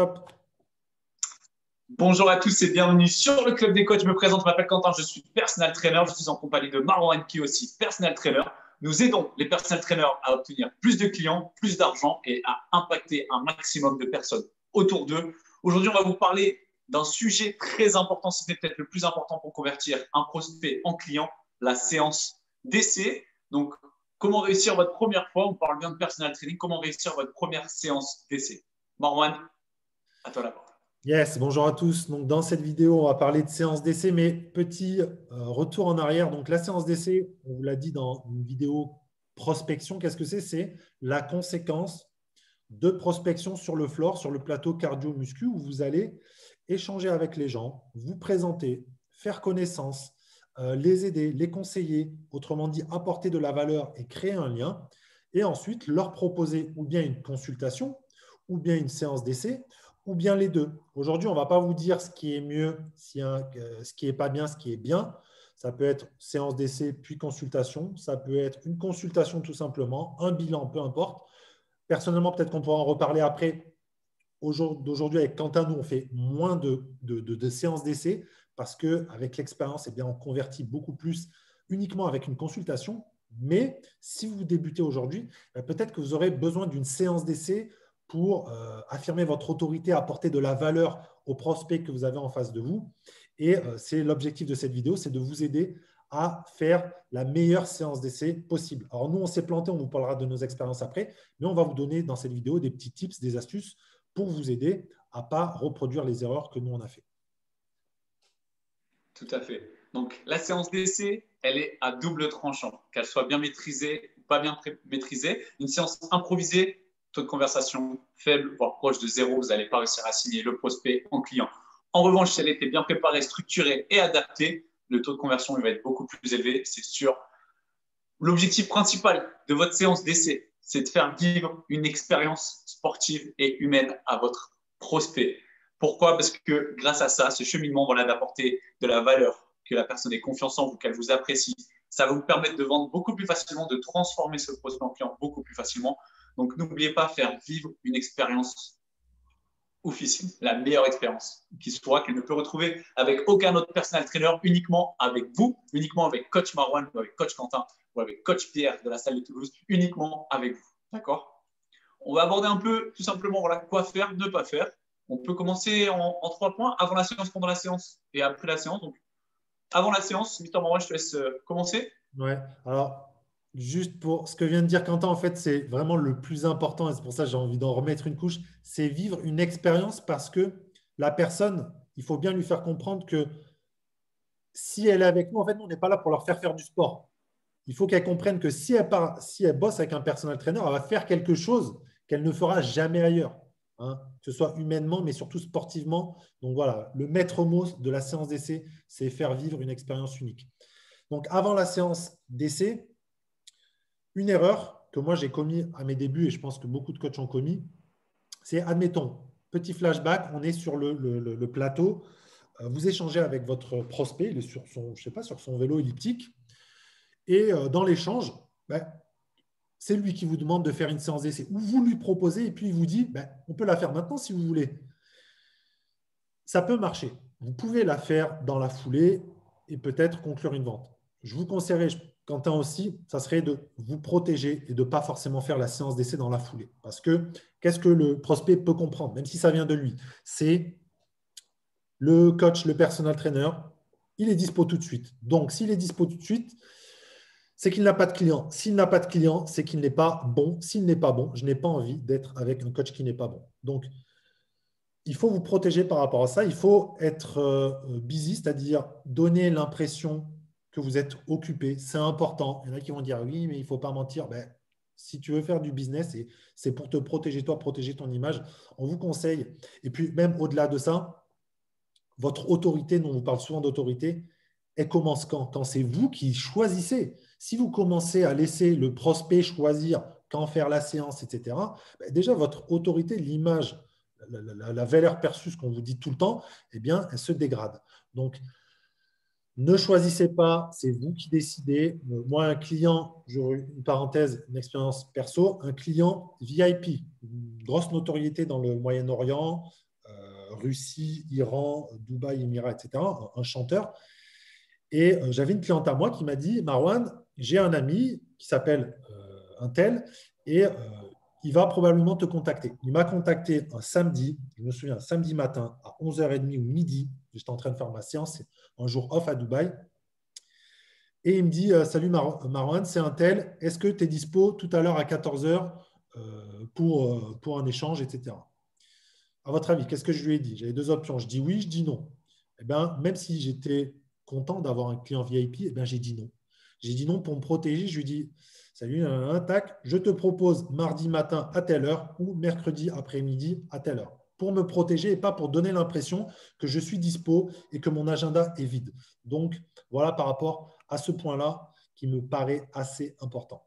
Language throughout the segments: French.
Top. Bonjour à tous et bienvenue sur le Club des Coachs. Je me présente, je m'appelle Quentin, je suis personal trainer. Je suis en compagnie de Marwan qui est aussi personal trainer. Nous aidons les personal trainers à obtenir plus de clients, plus d'argent et à impacter un maximum de personnes autour d'eux. Aujourd'hui, on va vous parler d'un sujet très important, c'était peut-être le plus important pour convertir un prospect en client, la séance d'essai. Donc, comment réussir votre première fois? On parle bien de personal training. Comment réussir votre première séance d'essai? Marwan, à toi la parole. Yes, bonjour à tous. Donc, dans cette vidéo, on va parler de séance d'essai, mais petit retour en arrière. Donc, la séance d'essai, on vous l'a dit dans une vidéo prospection, qu'est-ce que c'est? C'est la conséquence de prospection sur le floor, sur le plateau cardio-muscu, où vous allez échanger avec les gens, vous présenter, faire connaissance, les aider, les conseiller, autrement dit, apporter de la valeur et créer un lien, et ensuite leur proposer ou bien une consultation, ou bien une séance d'essai, ou bien les deux. Aujourd'hui, on ne va pas vous dire ce qui est mieux, ce qui n'est pas bien, ce qui est bien. Ça peut être séance d'essai puis consultation. Ça peut être une consultation tout simplement, un bilan, peu importe. Personnellement, peut-être qu'on pourra en reparler après. D'aujourd'hui, avec Quentin, nous, on fait moins de séances d'essai parce qu'avec l'expérience, eh bien, on convertit beaucoup plus uniquement avec une consultation. Mais si vous débutez aujourd'hui, peut-être que vous aurez besoin d'une séance d'essai pour affirmer votre autorité, apporter de la valeur aux prospects que vous avez en face de vous. Et c'est l'objectif de cette vidéo, c'est de vous aider à faire la meilleure séance d'essai possible. Alors nous, on s'est planté, on vous parlera de nos expériences après, mais on va vous donner dans cette vidéo des petits tips, des astuces pour vous aider à ne pas reproduire les erreurs que nous, on a fait. Tout à fait. Donc, la séance d'essai, elle est à double tranchant, qu'elle soit bien maîtrisée ou pas bien maîtrisée. Une séance improvisée, taux de conversation faible, voire proche de zéro, vous n'allez pas réussir à signer le prospect en client. En revanche, si elle était bien préparée, structurée et adaptée, le taux de conversion il va être beaucoup plus élevé, c'est sûr. L'objectif principal de votre séance d'essai, c'est de faire vivre une expérience sportive et humaine à votre prospect. Pourquoi? Parce que grâce à ça, ce cheminement, voilà, d'apporter de la valeur, que la personne ait confiance en vous, qu'elle vous apprécie, ça va vous permettre de vendre beaucoup plus facilement, de transformer ce prospect en client beaucoup plus facilement. Donc, n'oubliez pas de faire vivre une expérience oufissime, la meilleure expérience qui soit, qu'elle ne peut retrouver avec aucun autre personal trainer, uniquement avec vous, uniquement avec Coach Marwan ou avec Coach Quentin ou avec Coach Pierre de la salle de Toulouse, uniquement avec vous. D'accord? On va aborder un peu tout simplement voilà, quoi faire, ne pas faire. On peut commencer en 3 points, avant la séance, pendant la séance et après la séance. Donc, avant la séance, Mister Marwan, je te laisse commencer. Ouais. Alors, juste pour ce que vient de dire Quentin, en fait, c'est vraiment le plus important et c'est pour ça que j'ai envie d'en remettre une couche. C'est vivre une expérience parce que la personne, il faut bien lui faire comprendre que si elle est avec nous, en fait, nous, on n'est pas là pour leur faire du sport. Il faut qu'elle comprenne que si elle bosse avec un personal trainer, elle va faire quelque chose qu'elle ne fera jamais ailleurs, hein, que ce soit humainement, mais surtout sportivement. Donc voilà, le maître mot de la séance d'essai, c'est faire vivre une expérience unique. Donc avant la séance d'essai, une erreur que moi j'ai commis à mes débuts et je pense que beaucoup de coachs ont commis, c'est admettons, petit flashback, on est sur le plateau, vous échangez avec votre prospect, il est sur son, je sais pas, sur son vélo elliptique. Et dans l'échange, ben, c'est lui qui vous demande de faire une séance d'essai ou vous lui proposez et puis il vous dit ben, on peut la faire maintenant si vous voulez. Ça peut marcher. Vous pouvez la faire dans la foulée et peut-être conclure une vente. Je vous conseillerais, Quentin aussi, ça serait de vous protéger et de ne pas forcément faire la séance d'essai dans la foulée. Parce que qu'est-ce que le prospect peut comprendre, même si ça vient de lui? C'est le coach, le personal trainer, il est dispo tout de suite. Donc, s'il est dispo tout de suite, c'est qu'il n'a pas de client. S'il n'a pas de client, c'est qu'il n'est pas bon. S'il n'est pas bon, je n'ai pas envie d'être avec un coach qui n'est pas bon. Donc, il faut vous protéger par rapport à ça. Il faut être busy, c'est-à-dire donner l'impression que vous êtes occupé. C'est important. Il y en a qui vont dire oui, mais il ne faut pas mentir. Ben, si tu veux faire du business, c'est pour te protéger toi, protéger ton image. On vous conseille. Et puis, même au-delà de ça, votre autorité, nous on vous parle souvent d'autorité, elle commence quand? Quand c'est vous qui choisissez. Si vous commencez à laisser le prospect choisir quand faire la séance, etc., ben déjà votre autorité, l'image, la valeur perçue, ce qu'on vous dit tout le temps, eh bien, elle se dégrade. Donc, ne choisissez pas, c'est vous qui décidez. Moi, un client, une parenthèse, une expérience perso, un client VIP, une grosse notoriété dans le Moyen-Orient, Russie, Iran, Dubaï, Émirats, etc., un chanteur. Et j'avais une cliente à moi qui m'a dit, Marwan, j'ai un ami qui s'appelle un tel et il va probablement te contacter. Il m'a contacté un samedi, je me souviens, un samedi matin à 11h30 ou midi. J'étais en train de faire ma séance, c'est un jour off à Dubaï. Et il me dit, salut Marwan, c'est un tel, est-ce que tu es dispo tout à l'heure à 14h pour un échange, etc. À votre avis, qu'est-ce que je lui ai dit? J'avais deux options. Je dis oui, je dis non. Eh bien, même si j'étais content d'avoir un client VIP, eh bien, j'ai dit non. J'ai dit non pour me protéger. Je lui dis salut, tac, je te propose mardi matin à telle heure ou mercredi après-midi à telle heure. Pour me protéger et pas pour donner l'impression que je suis dispo et que mon agenda est vide. Donc, voilà par rapport à ce point-là qui me paraît assez important.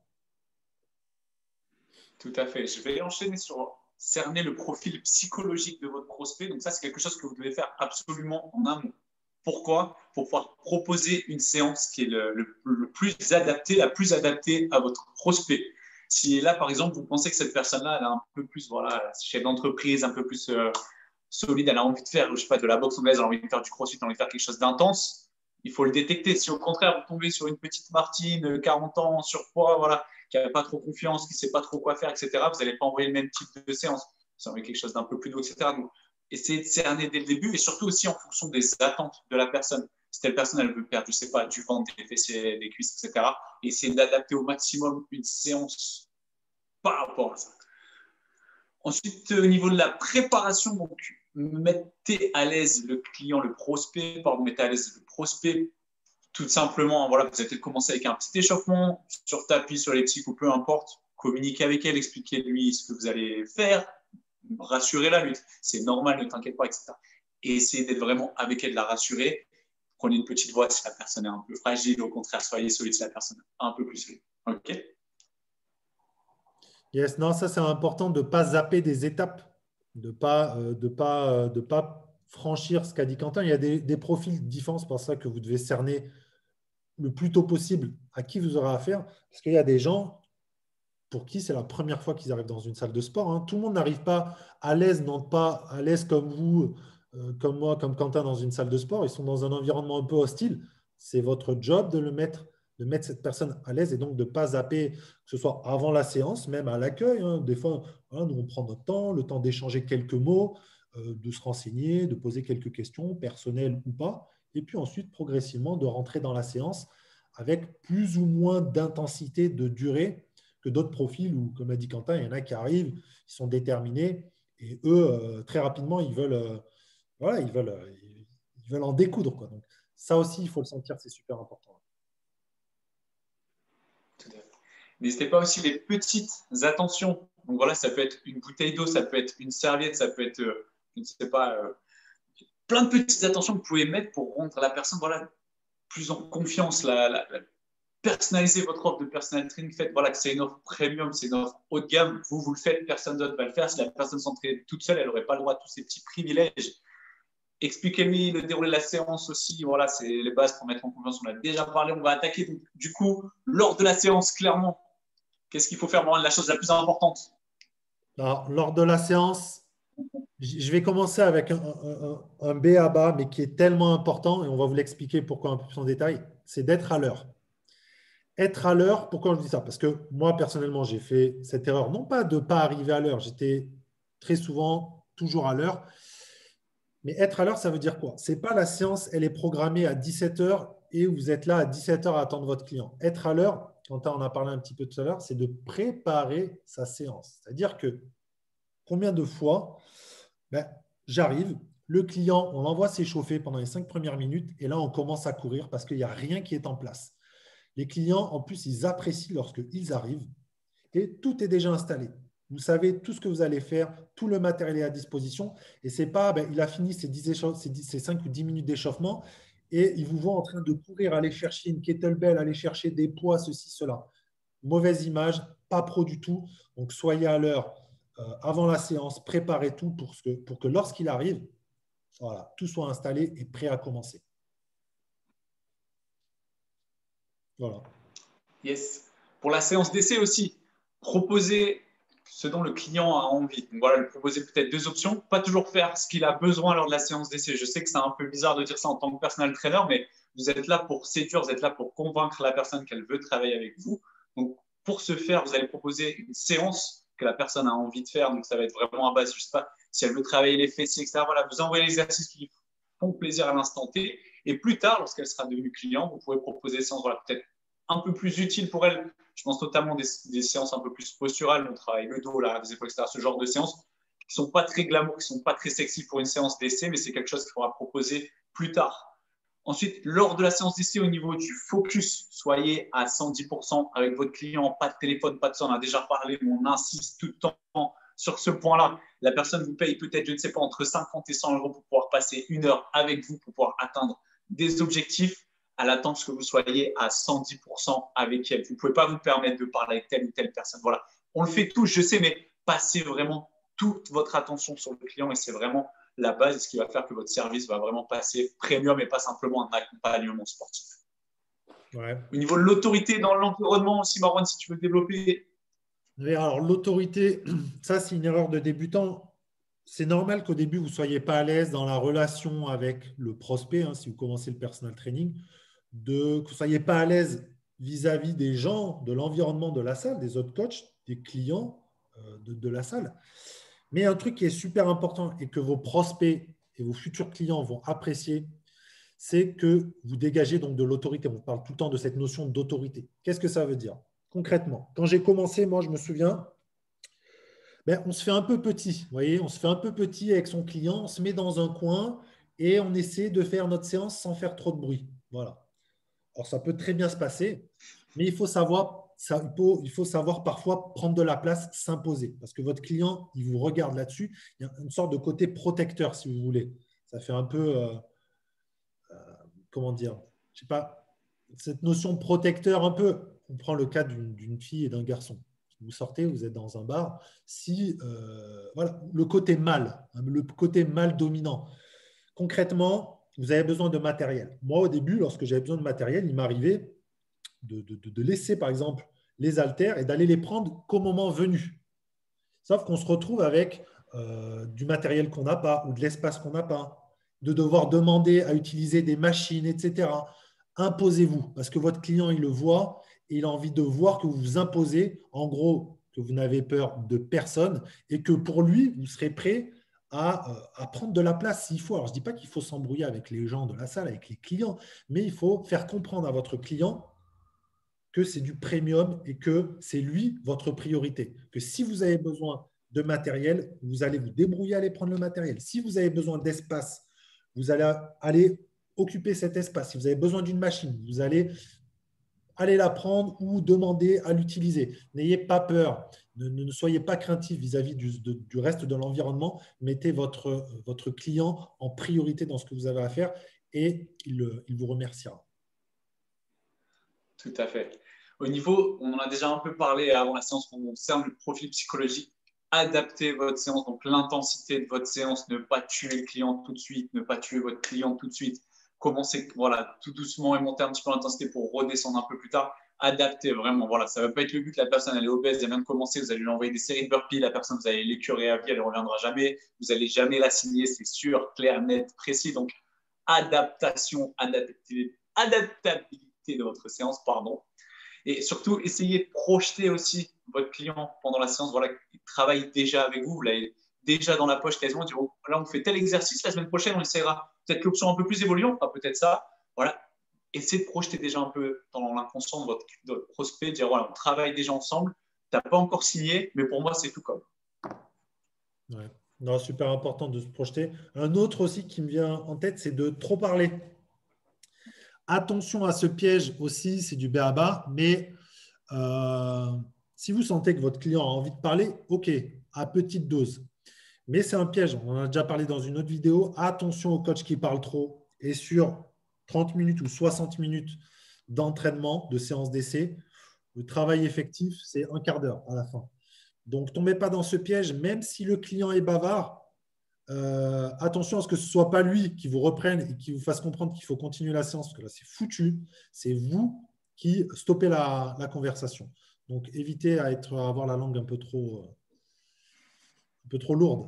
Tout à fait. Je vais enchaîner sur cerner le profil psychologique de votre prospect. Donc ça, c'est quelque chose que vous devez faire absolument en amont. Pourquoi? Pour pouvoir proposer une séance qui est le plus adaptée, la plus adaptée à votre prospect. Si là, par exemple, vous pensez que cette personne-là, elle a un peu plus, voilà, chef d'entreprise, un peu plus solide, elle a envie de faire, je sais pas, de la boxe anglaise, elle a envie de faire du crossfit, elle a envie de faire quelque chose d'intense, il faut le détecter. Si au contraire, vous tombez sur une petite Martine, 40 ans, surpoids, voilà, qui n'a pas trop confiance, qui ne sait pas trop quoi faire, etc., vous n'allez pas envoyer le même type de séance. Vous envoyez quelque chose d'un peu plus doux, etc. Donc, essayez de cerner dès le début et surtout aussi en fonction des attentes de la personne. Si telle personne, elle veut perdre, je ne sais pas, du ventre, des fessiers, des cuisses, etc., essayez d'adapter au maximum une séance par rapport à ça. Ensuite, au niveau de la préparation, donc, mettez à l'aise le client, le prospect, pardon, mettez à l'aise le prospect tout simplement. Voilà, vous allez commencer avec un petit échauffement sur tapis, sur elliptique ou peu importe. Communiquez avec elle, expliquez-lui ce que vous allez faire, rassurez-la, c'est normal, ne t'inquiète pas, etc. Et essayez d'être vraiment avec elle, de la rassurer. Prenez une petite voix si la personne est un peu fragile, au contraire, soyez solide si la personne est un peu plus solide. OK? Yes, non, ça c'est important de ne pas zapper des étapes, de de pas franchir ce qu'a dit Quentin. Il y a des profils différents, c'est pour ça que vous devez cerner le plus tôt possible à qui vous aurez affaire, parce qu'il y a des gens pour qui c'est la première fois qu'ils arrivent dans une salle de sport. Hein. Tout le monde n'arrive pas à l'aise, non pas à l'aise comme vous, comme moi, comme Quentin dans une salle de sport. Ils sont dans un environnement un peu hostile. C'est votre job de mettre cette personne à l'aise et donc de ne pas zapper, que ce soit avant la séance, même à l'accueil. Hein. Des fois, hein, nous, on prend notre temps, le temps d'échanger quelques mots, de se renseigner, de poser quelques questions, personnelles ou pas, et puis ensuite, progressivement, de rentrer dans la séance avec plus ou moins d'intensité, de durée que d'autres profils où, comme a dit Quentin, il y en a qui arrivent, ils sont déterminés et eux, très rapidement, voilà, ils veulent en découdre. Quoi. Donc, ça aussi, il faut le sentir, c'est super important. Tout à fait. N'hésitez pas aussi les petites attentions. Donc voilà, ça peut être une bouteille d'eau, ça peut être une serviette, ça peut être, je ne sais pas, plein de petites attentions que vous pouvez mettre pour rendre la personne voilà, plus en confiance. Personnalisez votre offre de personal training. Faites voilà, que c'est une offre premium, c'est une offre haut de gamme. Vous le faites, personne d'autre va le faire. Si la personne s'entraîne toute seule, elle n'aurait pas le droit à tous ces petits privilèges. Expliquez-lui le déroulé de la séance aussi. Voilà, c'est les bases pour mettre en confiance. On a déjà parlé, on va attaquer. Donc, du coup, lors de la séance, clairement, qu'est-ce qu'il faut faire? La chose la plus importante. Alors, lors de la séance, je vais commencer avec un B à bas, mais qui est tellement important, et on va vous l'expliquer pourquoi un peu plus en détail, c'est d'être à l'heure. Être à l'heure, pourquoi je dis ça? Parce que moi, personnellement, j'ai fait cette erreur, non pas de ne pas arriver à l'heure, j'étais très souvent toujours à l'heure, mais être à l'heure, ça veut dire quoi? Ce n'est pas la séance, elle est programmée à 17 heures et vous êtes là à 17 heures à attendre votre client. Être à l'heure, quand on en a parlé un petit peu tout à l'heure, c'est de préparer sa séance. C'est-à-dire que combien de fois ben, j'arrive, le client, on l'envoie s'échauffer pendant les 5 premières minutes et là, on commence à courir parce qu'il n'y a rien qui est en place. Les clients, en plus, ils apprécient lorsqu'ils arrivent et tout est déjà installé. Vous savez tout ce que vous allez faire, tout le matériel est à disposition et c'est pas, ben, il a fini ses 5 ou 10 minutes d'échauffement et il vous voit en train de courir, aller chercher une kettlebell, aller chercher des poids, ceci, cela. Mauvaise image, pas pro du tout. Donc, soyez à l'heure avant la séance, préparez tout pour que lorsqu'il arrive, voilà, tout soit installé et prêt à commencer. Voilà. Yes. Pour la séance d'essai aussi, proposez ce dont le client a envie. Donc voilà, lui proposer peut-être deux options, pas toujours faire ce qu'il a besoin lors de la séance d'essai. Je sais que c'est un peu bizarre de dire ça en tant que personal trainer, mais vous êtes là pour séduire, vous êtes là pour convaincre la personne qu'elle veut travailler avec vous. Donc pour ce faire, vous allez proposer une séance que la personne a envie de faire. Donc ça va être vraiment à base, je ne sais pas, si elle veut travailler les fessiers, etc. Voilà, vous envoyez les exercices qui font plaisir à l'instant T. Et plus tard, lorsqu'elle sera devenue client, vous pourrez proposer des séances voilà, peut-être un peu plus utiles pour elle. Je pense notamment des séances un peu plus posturales, on travaille le dos, les épaules, etc. Ce genre de séances qui ne sont pas très glamour, qui ne sont pas très sexy pour une séance d'essai, mais c'est quelque chose qu'il faudra proposer plus tard. Ensuite, lors de la séance d'essai, au niveau du focus, soyez à 110% avec votre client, pas de téléphone, pas de ça, on a déjà parlé, mais on insiste tout le temps sur ce point-là. La personne vous paye peut-être, je ne sais pas, entre 50 et 100 euros pour pouvoir passer une heure avec vous, pour pouvoir atteindre des objectifs. Elle attend que vous soyez à 110% avec elle. Vous ne pouvez pas vous permettre de parler avec telle ou telle personne. Voilà, on le fait tous, je sais, mais passez vraiment toute votre attention sur le client et c'est vraiment la base, ce qui va faire que votre service va vraiment passer premium et pas simplement un accompagnement sportif. Ouais. Au niveau de l'autorité dans l'environnement aussi, Marwan, si tu veux développer. Mais alors, l'autorité, ça, c'est une erreur de débutant. C'est normal qu'au début, vous ne soyez pas à l'aise dans la relation avec le prospect, hein, si vous commencez le personal training, que vous ne soyez pas à l'aise vis-à-vis des gens, de l'environnement de la salle, des autres coachs, des clients de la salle. Mais un truc qui est super important et que vos prospects et vos futurs clients vont apprécier, c'est que vous dégagez donc de l'autorité. On parle tout le temps de cette notion d'autorité. Qu'est-ce que ça veut dire? Concrètement, quand j'ai commencé, moi, je me souviens, on se fait un peu petit. Vous voyez, on se fait un peu petit avec son client, on se met dans un coin et on essaie de faire notre séance sans faire trop de bruit. Voilà. Alors, ça peut très bien se passer, mais il faut savoir parfois prendre de la place, s'imposer. Parce que votre client, il vous regarde là-dessus. Il y a une sorte de côté protecteur, si vous voulez. Ça fait un peu, comment dire, je sais pas, cette notion de protecteur un peu. On prend le cas d'une fille et d'un garçon. Vous sortez, vous êtes dans un bar. Si, voilà, le côté mâle, hein, le côté mâle dominant. Concrètement, vous avez besoin de matériel. Moi, au début, lorsque j'avais besoin de matériel, il m'arrivait de laisser, par exemple, les haltères et d'aller les prendre qu'au moment venu. Sauf qu'on se retrouve avec du matériel qu'on n'a pas ou de l'espace qu'on n'a pas, de devoir demander à utiliser des machines, etc. Imposez-vous, parce que votre client, il le voit et il a envie de voir que vous vous imposez, en gros, que vous n'avez peur de personne et que pour lui, vous serez prêt à prendre de la place s'il faut. Alors, je ne dis pas qu'il faut s'embrouiller avec les gens de la salle, avec les clients, mais il faut faire comprendre à votre client que c'est du premium et que c'est lui votre priorité. Que si vous avez besoin de matériel, vous allez vous débrouiller à aller prendre le matériel. Si vous avez besoin d'espace, vous allez aller occuper cet espace. Si vous avez besoin d'une machine, vous allez aller la prendre ou demander à l'utiliser. N'ayez pas peur. Ne soyez pas craintif vis-à-vis du reste de l'environnement. Mettez votre client en priorité dans ce que vous avez à faire et il vous remerciera. Tout à fait. Au niveau, on en a déjà un peu parlé avant la séance, on concerne le profil psychologique. Adaptez votre séance, donc l'intensité de votre séance, ne pas tuer le client tout de suite, ne pas tuer votre client tout de suite. Commencez voilà, tout doucement et monter un petit peu l'intensité pour redescendre un peu plus tard. Adaptez vraiment. Voilà, ça ne va pas être le but. La personne, elle est obèse, elle vient de commencer. Vous allez lui envoyer des séries de burpees. La personne, vous allez l'écurer à vie, elle ne reviendra jamais. Vous n'allez jamais la signer, c'est sûr, clair, net, précis. Donc, adaptation, adaptabilité de votre séance, pardon. Et surtout, essayez de projeter aussi votre client pendant la séance. Voilà, il travaille déjà avec vous, vous l'avez déjà dans la poche quasiment. Dire, oh, là, on fait tel exercice, la semaine prochaine, on essaiera peut-être l'option un peu plus évoluée, on fera peut-être ça. Voilà, essayez de projeter déjà un peu dans l'inconscient de votre prospect, dire, voilà, on travaille déjà ensemble, tu n'as pas encore signé, mais pour moi, c'est tout comme. Ouais. Non, super important de se projeter. Un autre aussi qui me vient en tête, c'est de trop parler. Attention à ce piège aussi, c'est du b.a.-ba, mais si vous sentez que votre client a envie de parler, ok, à petite dose. Mais c'est un piège, on en a déjà parlé dans une autre vidéo. Attention aux coachs qui parlent trop. Et sur 30 minutes ou 60 minutes d'entraînement, de séance d'essai, le travail effectif, c'est un quart d'heure à la fin. Donc, tombez pas dans ce piège, même si le client est bavard. Attention à ce que ce ne soit pas lui qui vous reprenne et qui vous fasse comprendre qu'il faut continuer la séance, parce que là, c'est foutu. C'est vous qui stoppez la conversation. Donc, évitez à avoir la langue un peu trop un peu trop lourde.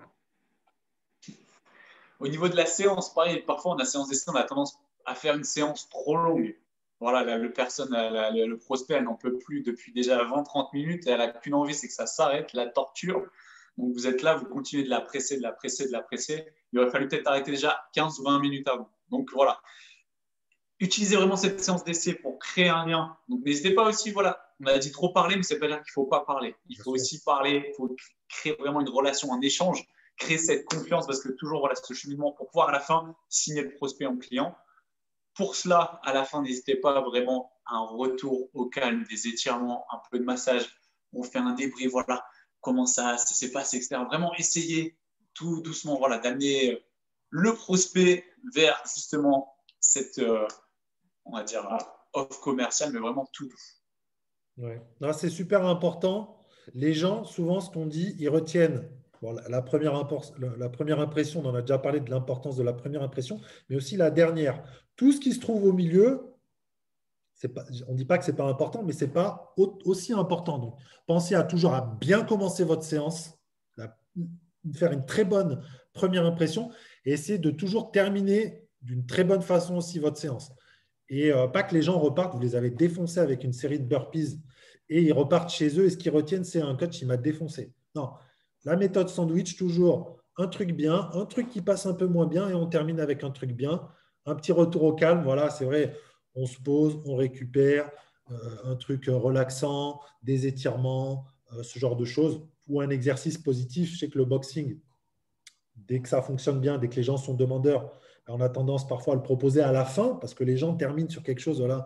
Au niveau de la séance, pareil, parfois, la séance d'essai, on a tendance à faire une séance trop longue. Voilà, le prospect, elle n'en peut plus depuis déjà 20-30 minutes et elle n'a qu'une envie, c'est que ça s'arrête, la torture. Donc, vous êtes là, vous continuez de la presser, de la presser, de la presser. Il aurait fallu peut-être arrêter déjà 15 ou 20 minutes avant. Donc, voilà. Utilisez vraiment cette séance d'essai pour créer un lien. Donc, n'hésitez pas aussi, voilà, on a dit trop parler, mais ça ne veut pas dire qu'il ne faut pas parler. Il faut aussi parler, il faut créer vraiment une relation, un échange, créer cette confiance parce que toujours, voilà, ce cheminement pour pouvoir à la fin signer le prospect en client. Pour cela, à la fin, n'hésitez pas vraiment à un retour au calme, des étirements, un peu de massage. On fait un débrief, voilà, comment ça s'est passé, etc. Vraiment essayer tout doucement, voilà, d'amener le prospect vers justement cette, on va dire, offre commerciale, mais vraiment tout doux. Ouais. Non, c'est super important. Les gens, souvent, ce qu'on dit, ils retiennent bon, la première impression, on en a déjà parlé de l'importance de la première impression, mais aussi la dernière. Tout ce qui se trouve au milieu, pas, on ne dit pas que ce n'est pas important, mais ce n'est pas aussi important. Donc, pensez à toujours à bien commencer votre séance, faire une très bonne première impression et essayez de toujours terminer d'une très bonne façon aussi votre séance. Et pas que les gens repartent, vous les avez défoncés avec une série de burpees et ils repartent chez eux et ce qu'ils retiennent, c'est un coach, il m'a défoncé. Non, la méthode sandwich, toujours un truc bien, un truc qui passe un peu moins bien et on termine avec un truc bien. Un petit retour au calme, voilà, c'est vrai, on se pose, on récupère, un truc relaxant, des étirements, ce genre de choses, ou un exercice positif. Je sais que le boxing, dès que ça fonctionne bien, dès que les gens sont demandeurs, on a tendance parfois à le proposer à la fin parce que les gens terminent sur quelque chose voilà,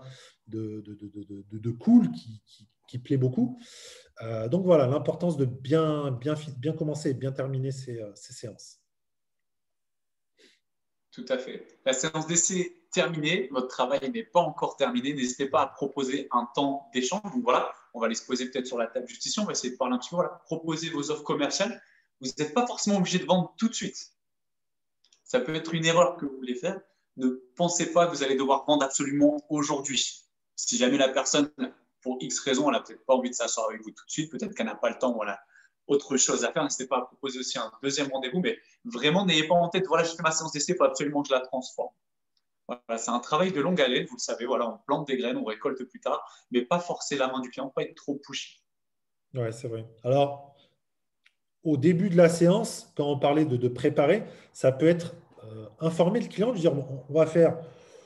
de cool qui plaît beaucoup. Donc voilà, l'importance de bien commencer et bien terminer ces séances. Tout à fait. La séance d'essai est terminée. Votre travail n'est pas encore terminé. N'hésitez pas à proposer un temps d'échange. Donc voilà, on va les se poser peut-être sur la table juste ici. On va essayer de parler un petit peu. Voilà, proposer vos offres commerciales. Vous n'êtes pas forcément obligé de vendre tout de suite. Ça peut être une erreur que vous voulez faire. Ne pensez pas que vous allez devoir vendre absolument aujourd'hui. Si jamais la personne, pour X raison, elle n'a peut-être pas envie de s'asseoir avec vous tout de suite, peut-être qu'elle n'a pas le temps, voilà, autre chose à faire, n'hésitez pas à proposer aussi un deuxième rendez-vous, mais vraiment, n'ayez pas en tête, voilà, je fais ma séance d'essai, il faut absolument que je la transforme. Voilà, c'est un travail de longue haleine, vous le savez, voilà, on plante des graines, on récolte plus tard, mais pas forcer la main du client, pas être trop pushy. Oui, c'est vrai. Alors, au début de la séance, quand on parlait de préparer, ça peut être informer le client, de dire bon, on va faire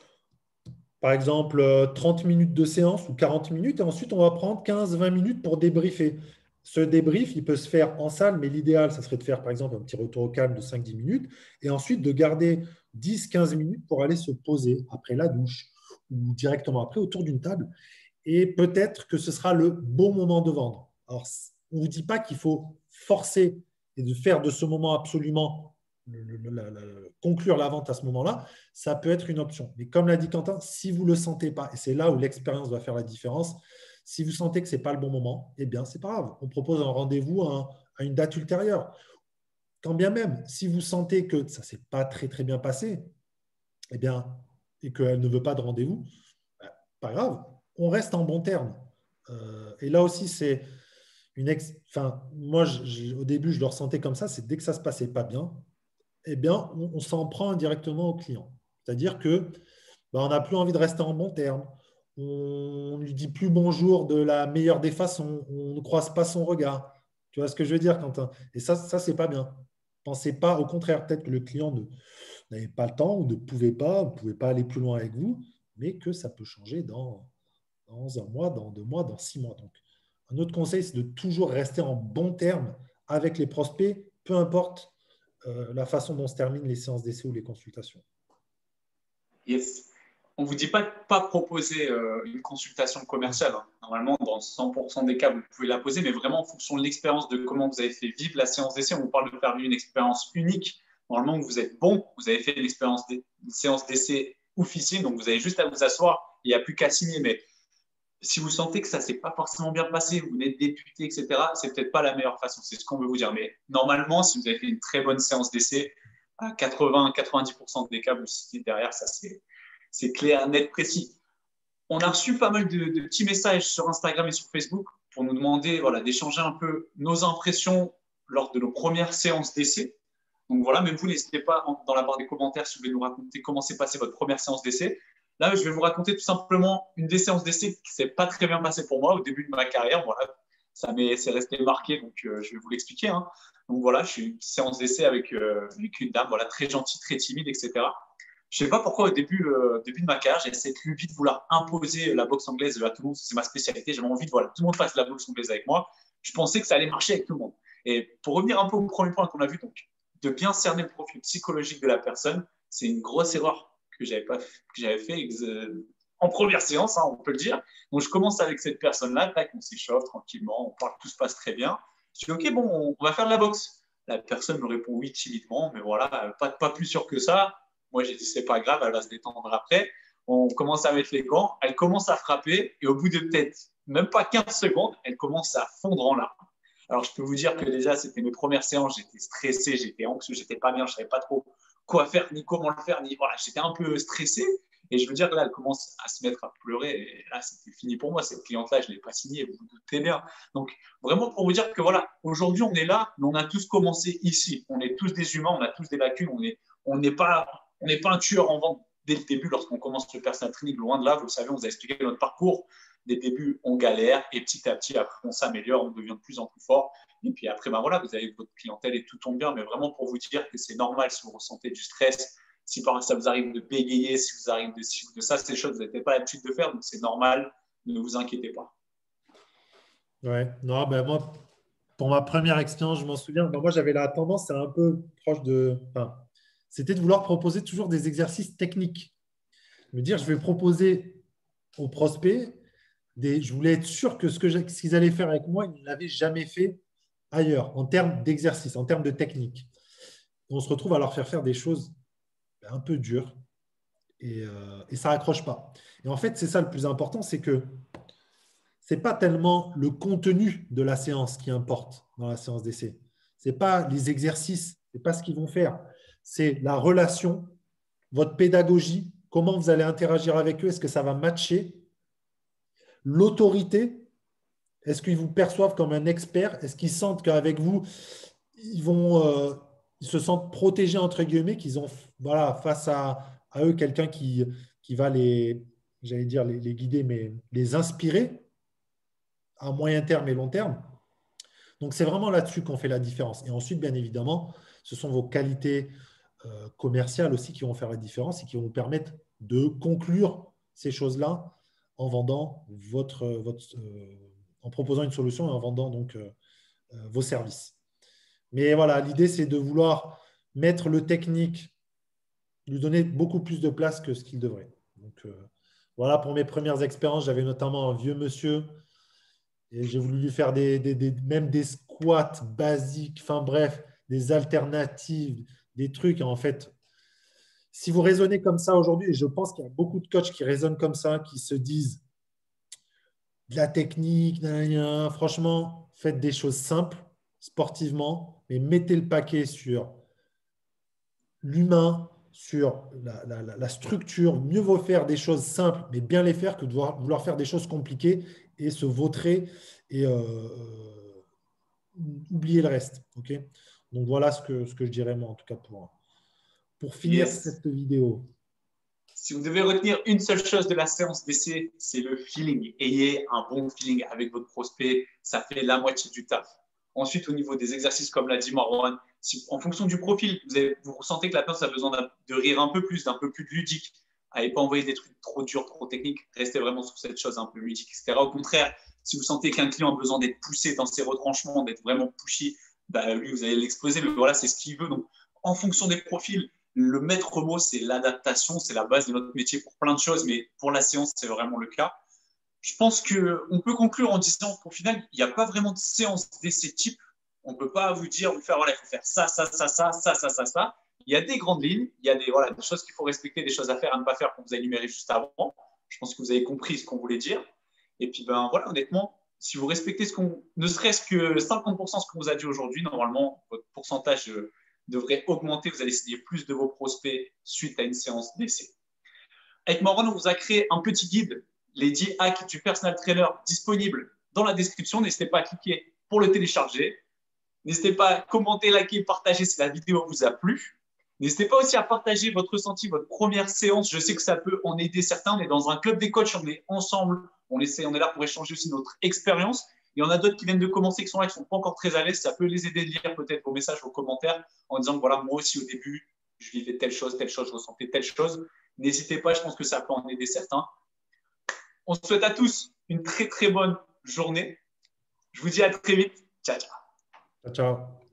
par exemple 30 minutes de séance ou 40 minutes et ensuite on va prendre 15-20 minutes pour débriefer. Ce débrief, il peut se faire en salle, mais l'idéal, ça serait de faire par exemple un petit retour au calme de 5-10 minutes et ensuite de garder 10-15 minutes pour aller se poser après la douche ou directement après autour d'une table. Et peut-être que ce sera le bon moment de vendre. Alors, on ne vous dit pas qu'il faut forcer et de faire de ce moment absolument conclure la vente à ce moment-là, ça peut être une option. Mais comme l'a dit Quentin, si vous ne le sentez pas, et c'est là où l'expérience va faire la différence, si vous sentez que ce n'est pas le bon moment, eh bien, ce n'est pas grave. On propose un rendez-vous à une date ultérieure. Quand bien même, si vous sentez que ça ne s'est pas très, très bien passé, eh bien, et qu'elle ne veut pas de rendez-vous, pas grave, on reste en bon terme. Et là aussi, c'est enfin, moi, au début, je le ressentais comme ça, c'est dès que ça ne se passait pas bien, eh bien, on s'en prend indirectement au client. C'est-à-dire que on n'a plus envie de rester en bon terme. On ne lui dit plus bonjour de la meilleure des façons. On ne croise pas son regard. Tu vois ce que je veux dire, Quentin? Et ça c'est pas bien. Pensez pas, au contraire, peut-être que le client n'avait pas le temps ou ne pouvait pas aller plus loin avec vous, mais que ça peut changer dans un mois, dans 2 mois, dans 6 mois. Donc, un autre conseil, c'est de toujours rester en bon terme avec les prospects, peu importe la façon dont se terminent les séances d'essai ou les consultations. Yes. On ne vous dit pas de ne pas proposer une consultation commerciale. Hein. Normalement, dans 100% des cas, vous pouvez la poser, mais vraiment en fonction de l'expérience de comment vous avez fait vivre la séance d'essai. On vous parle de faire vivre une expérience unique. Normalement, vous êtes bon, vous avez fait une séance d'essai oufissime, donc vous avez juste à vous asseoir, il n'y a plus qu'à signer. Mais si vous sentez que ça ne s'est pas forcément bien passé, vous venez de débuter, etc., c'est peut-être pas la meilleure façon. C'est ce qu'on veut vous dire. Mais normalement, si vous avez fait une très bonne séance d'essai, à 80-90% des cas, vous citez derrière, ça c'est clair, net, précis. On a reçu pas mal de petits messages sur Instagram et sur Facebook pour nous demander voilà, d'échanger un peu nos impressions lors de nos premières séances d'essai. Donc voilà, même vous, n'hésitez pas dans la barre des commentaires si vous voulez nous raconter comment s'est passée votre première séance d'essai. Là, je vais vous raconter tout simplement une des séances d'essai qui ne s'est pas très bien passée pour moi au début de ma carrière. Voilà, c'est resté marqué, donc je vais vous l'expliquer. Hein. Donc voilà, je suis une séance d'essai avec une dame, voilà, très gentille, très timide, etc. Je ne sais pas pourquoi au début de ma carrière, j'ai cette lubie de vouloir imposer la boxe anglaise à tout le monde. C'est ma spécialité. J'avais envie de voilà, tout le monde fasse la boxe anglaise avec moi. Je pensais que ça allait marcher avec tout le monde. Et pour revenir un peu au premier point qu'on a vu, donc de bien cerner le profil psychologique de la personne, c'est une grosse erreur que j'avais fait en première séance, hein, on peut le dire. Donc je commence avec cette personne-là, tac, on s'échauffe tranquillement, on parle, tout se passe très bien. Je dis ok, bon, on va faire de la boxe. La personne me répond oui timidement, mais voilà, pas plus sûr que ça. Moi, j'ai dit c'est pas grave, elle va se détendre après. On commence à mettre les gants, elle commence à frapper, et au bout de peut-être même pas 15 secondes, elle commence à fondre en larmes. Alors, je peux vous dire que déjà, c'était mes premières séances, j'étais stressé, j'étais anxieux, j'étais pas bien, je savais pas trop quoi faire, ni comment le faire, ni voilà, j'étais un peu stressé. Et je veux dire que là, elle commence à se mettre à pleurer. Et là, c'était fini pour moi. Cette cliente-là, je ne l'ai pas signée, vous vous doutez bien. Donc, vraiment pour vous dire que voilà, aujourd'hui, on est là, mais on a tous commencé ici. On est tous des humains, on a tous des lacunes. On n'est pas un tueur en vente dès le début lorsqu'on commence le personal training. Loin de là, vous le savez, on vous a expliqué notre parcours. Des débuts, on galère et petit à petit, après, on s'améliore, on devient de plus en plus fort. Et puis après, ben voilà, vous avez votre clientèle et tout tombe bien. Mais vraiment pour vous dire que c'est normal si vous ressentez du stress, si par ça vous arrive de bégayer, si vous arrive de ci ou de ça, c'est des choses que vous n'avez pas l'habitude de faire, donc c'est normal, ne vous inquiétez pas. Ouais, non, ben moi, pour ma première expérience, je m'en souviens. Ben, moi, j'avais la tendance, c'est un peu proche de. Enfin, c'était de vouloir proposer toujours des exercices techniques. Me dire, je vais proposer aux prospects, je voulais être sûr que ce qu'ils allaient faire avec moi, ils ne l'avaient jamais fait ailleurs, en termes d'exercice, en termes de technique. On se retrouve à leur faire des choses un peu dures et ça n'accroche pas. Et en fait, c'est ça le plus important, c'est que ce n'est pas tellement le contenu de la séance qui importe dans la séance d'essai. Ce n'est pas les exercices, ce n'est pas ce qu'ils vont faire. C'est la relation, votre pédagogie, comment vous allez interagir avec eux, est-ce que ça va matcher? L'autorité, est-ce qu'ils vous perçoivent comme un expert? Est-ce qu'ils sentent qu'avec vous, ils se sentent protégés, entre guillemets, qu'ils ont voilà, face à eux quelqu'un qui va j'allais dire les guider, mais les inspirer à moyen terme et long terme. Donc, c'est vraiment là-dessus qu'on fait la différence. Et ensuite, bien évidemment, ce sont vos qualités commerciales aussi qui vont faire la différence et qui vont vous permettre de conclure ces choses-là en vendant en proposant une solution et en vendant donc vos services. Mais voilà, l'idée, c'est de vouloir mettre le technique, lui donner beaucoup plus de place que ce qu'il devrait. Donc, voilà, pour mes premières expériences, j'avais notamment un vieux monsieur et j'ai voulu lui faire même des squats basiques, enfin bref, des alternatives, des trucs. En fait, si vous raisonnez comme ça aujourd'hui, et je pense qu'il y a beaucoup de coachs qui raisonnent comme ça, qui se disent de la technique, franchement, faites des choses simples, sportivement, mais mettez le paquet sur l'humain, sur la structure. Mieux vaut faire des choses simples, mais bien les faire que de vouloir faire des choses compliquées et se vautrer et oublier le reste. Okay, donc voilà ce que je dirais moi, en tout cas pour finir Yes. cette vidéo. Si vous devez retenir une seule chose de la séance d'essai, c'est le feeling. Ayez un bon feeling avec votre prospect, ça fait la moitié du taf. Ensuite, au niveau des exercices, comme l'a dit Marwan, en fonction du profil, vous ressentez que la personne a besoin de rire un peu plus, d'un peu plus ludique. N'allez pas envoyer des trucs trop durs, trop techniques. Restez vraiment sur cette chose un peu ludique, etc. Au contraire, si vous sentez qu'un client a besoin d'être poussé dans ses retranchements, d'être vraiment pushy, bah, lui, vous allez l'exposer. Mais voilà, c'est ce qu'il veut. Donc, en fonction des profils, le maître mot, c'est l'adaptation, c'est la base de notre métier pour plein de choses, mais pour la séance, c'est vraiment le cas. Je pense qu'on peut conclure en disant qu'au final, il n'y a pas vraiment de séance d'essai type. On ne peut pas vous dire, voilà, il faut faire ça, ça, ça, ça, ça, ça, ça, ça. Il y a des grandes lignes, il y a des choses qu'il faut respecter, des choses à faire, à ne pas faire qu'on vous a énumérées juste avant. Je pense que vous avez compris ce qu'on voulait dire. Et puis, ben voilà, honnêtement, si vous respectez ne serait-ce que 50% de ce qu'on vous a dit aujourd'hui, normalement, votre pourcentage devrait augmenter. Vous allez signer plus de vos prospects suite à une séance d'essai. Avec Marwan, on vous a créé un petit guide, les 10 hacks du personal trainer, disponible dans la description. N'hésitez pas à cliquer pour le télécharger. N'hésitez pas à commenter, liker, partager si la vidéo vous a plu. N'hésitez pas aussi à partager votre ressenti, votre première séance. Je sais que ça peut en aider certains. On est dans un club des coachs, on est ensemble. On est là pour échanger aussi notre expérience. Il y en a d'autres qui viennent de commencer, qui sont là, qui ne sont pas encore très à l'aise. Ça peut les aider de lire peut-être vos messages, vos commentaires en disant que voilà, moi aussi au début, je vivais telle chose, je ressentais telle chose. N'hésitez pas, je pense que ça peut en aider certains. On se souhaite à tous une très très bonne journée. Je vous dis à très vite. Ciao, ciao. Ciao, ciao.